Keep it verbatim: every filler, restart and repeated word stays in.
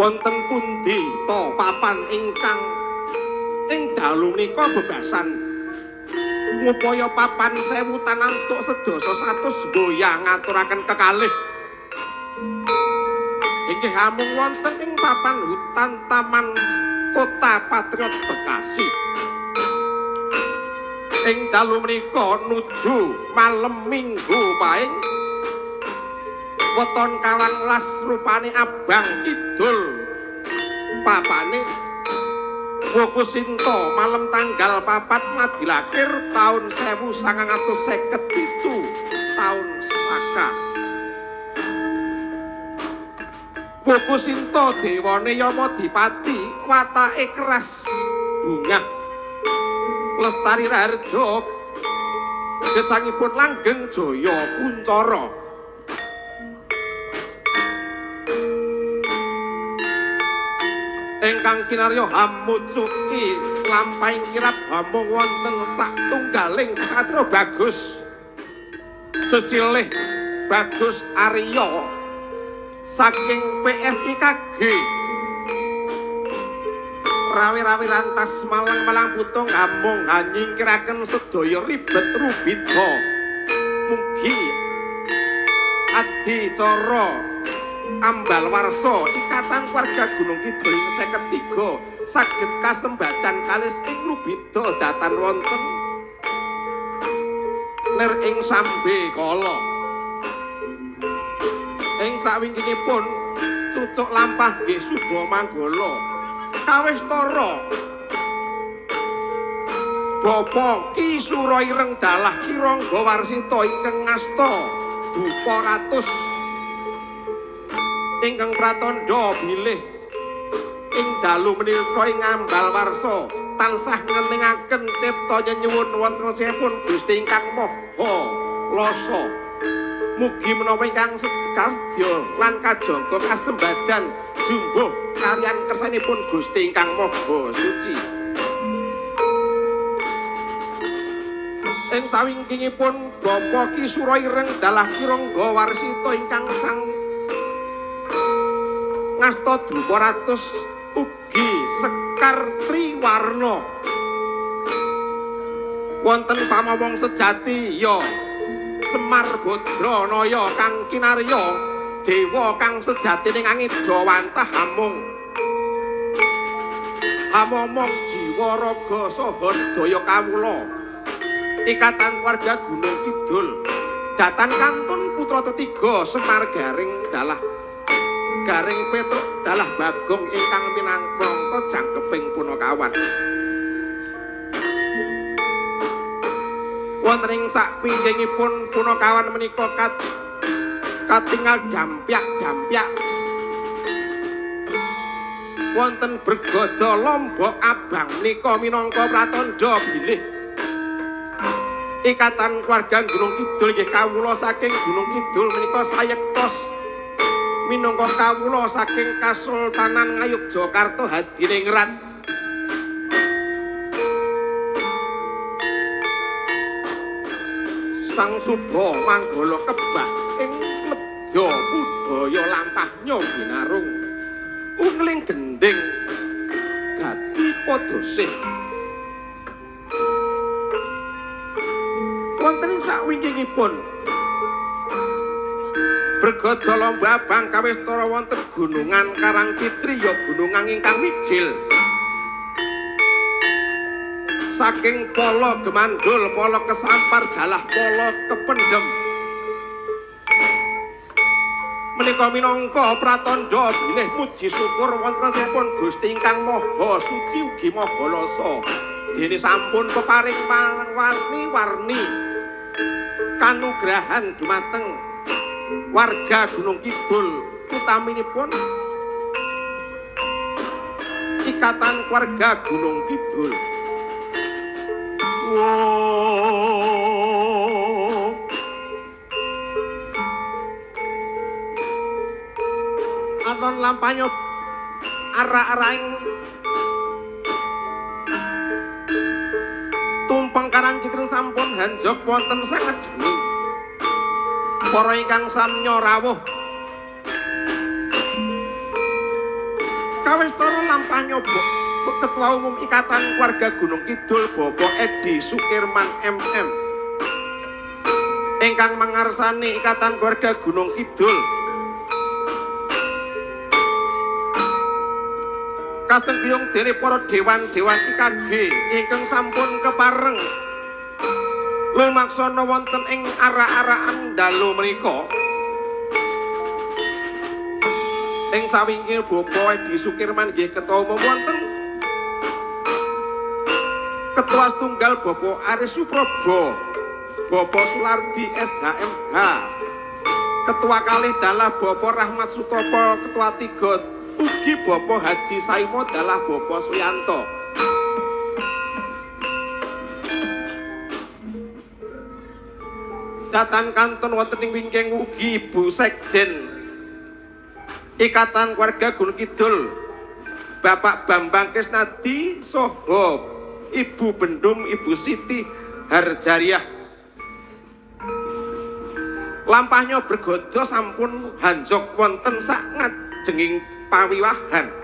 wonten pundi to papan ingkang ing dalu menika bebasan ngupaya papan sewu tanantuk sedasa satus goyang ngaturaken kekalih inggih amung wonten ing papan hutan taman Kota Patriot Bekasi ing dalu menika nuju malem Minggu paing weton kawang las rupane abang kidul papane Wokusinto malam tanggal papat madilakir tahun sewu sangang atus seket pitu tahun Saka Wokusinto dewane Yamadipati watake keras bungah Lestari Raharja gesangipun langgeng Jaya Kuncara ingkang kinarya hamucuki lampahing kirap hamung wonten satunggaling satria bagus sesilih Bagus Arya saking P S I K G rawi-rawi rantas malang-malang putung hamung nyingkiraken sedaya ribet rubita mugi adicara ambal warsa ikatan keluarga Gunung Kidul seket tiga saged kasembatan kalis ing rubita datan wonten lir ing sambe kala ing sawingkingipun cucuk lampah nggih Suba Manggala kawistara Bapa Ki Sura Ireng Dalah Kirangga Warsita ingkang ngasta dupa ratus ingkang pratandha bilih ing dalu menika ing ambal warsa tansah ngeningaken cipta nyuwun wonten sipun Gusti ingkang Maha Lasa mugi menawa ingkang sedya lan kajangga kasembadan jumbuh kaliyan kersanipun Gusti ingkang Maha Suci ing sawingkingipun Bapa Ki Sura Ireng Dalah Kirangga Warsita ingkang sang ngasta drupa ratus ugi Sekar Triwarna wonten pamomong sejati ya Semar Badranaya kang kinarya dewa kang sejatine ngangidawantah hamung hamomong jiwa raga saha sedaya kawula ikatan keluarga Gunung Kidul datan kantun putra tetiga Semar Garing Dalah Garing Petruk Dalah Bagong ingkang minangka jangkeping Punakawan wonten ing sakpinggingipun Punakawan menika kat katingal dampyak-dampyak wonten Bergada Lombok Abang nika minangka pratandha bilih ikatan keluarga Gunung Kidul nggih kawula saking Gunung Kidul menika sayektos minangka kawula saking Kasultanan Ngayogyakarta Hadiningrat Sang Suba Manggala kebak ing medya budaya lampahnya binarung ungling gending gati padosih wonten ing sakwingkingipun Bergada Lomba Abang kawistara wonten Gunungan Karangpitri ya gunungan ingkang mijil saking Pala Gemandul Pala Kesampar Dalah Pala Kependhem menika minangka pratandha bilih muji syukur wonten sampun Gusti ingkang Maha Suci ugi Maha Lasa dene sampun peparing warni-warni kanugrahan dumateng warga Gunung Kidul utaminipun ikatan keluarga Gunung Kidul wow. Anon lampahnya arah-araing tumpeng Karangkidul sampun hanjok wonten sanget jeni para ingkang samya rawuh Kawistara lampah nyoba Ketua Umum Ikatan Keluarga Gunung Kidul Bapak Edi Sukirman M M ingkang mangarsani Ikatan Keluarga Gunung Kidul kasengbyung dening para dewan-dewan I K G ingkang sampun kepareng lumaksana wonten ing arak-arakan dalu menika. Ing sawingking Bapak Edi Sukirman nggih ketua umum wonten Ketua Tunggal Bapak Aris Suprobo, Bapak Sulardi S H M H, Ketua kalih dalah Bapak Rahmat Sutopo, Ketua tiga ugi Bapak Haji Saimo dalah Bapak Suyanto. Datan kantun wonten ing wingking ugi Ibu Sekjen Ikatan Keluarga Gunung Kidul Bapak Bambang Krisnadi saha Ibu Bendum Ibu Siti Harjariah. Lampahnya bergodo sampun hanjok wonten sak ngajenging pawiwahan.